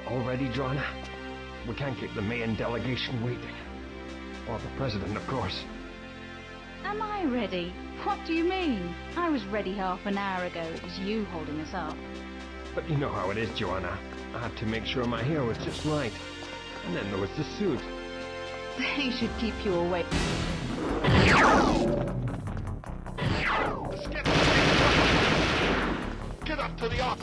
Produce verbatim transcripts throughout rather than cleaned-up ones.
All ready, Joanna? We can't keep the main delegation waiting. Or the president, of course. Am I ready? What do you mean? I was ready half an hour ago. It was you holding us up. But you know how it is, Joanna. I had to make sure my hair was just right. And then there was the suit. They should keep you away. Let's get, get up to the office.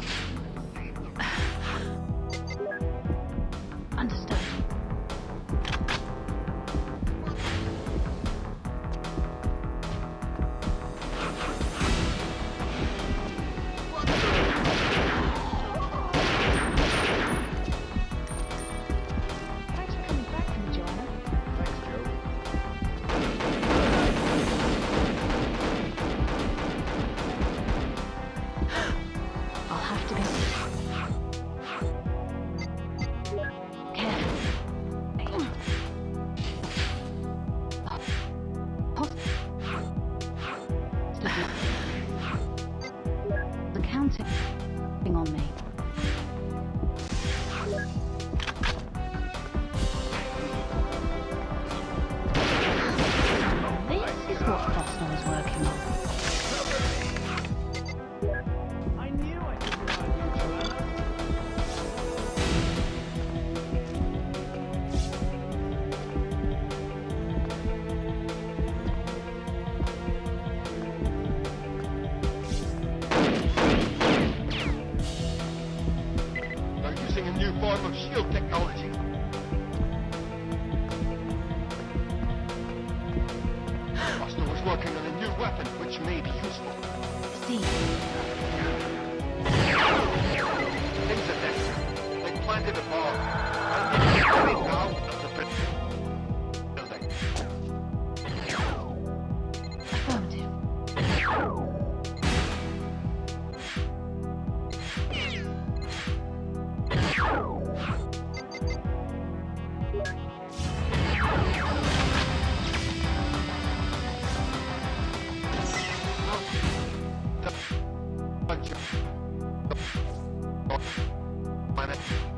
Understood. Thanks for coming back to me, Joanna. Thanks, Joe. I'll have to go. Careful. The counting on me. This is what Foster was working on. I knew I could rely on you, Joanna. They're using a new form of shield technology. Buster was working on a new weapon which may be useful. See, Things are next. They planted a bomb. And it's coming now of the building. affirmative. Bunch of-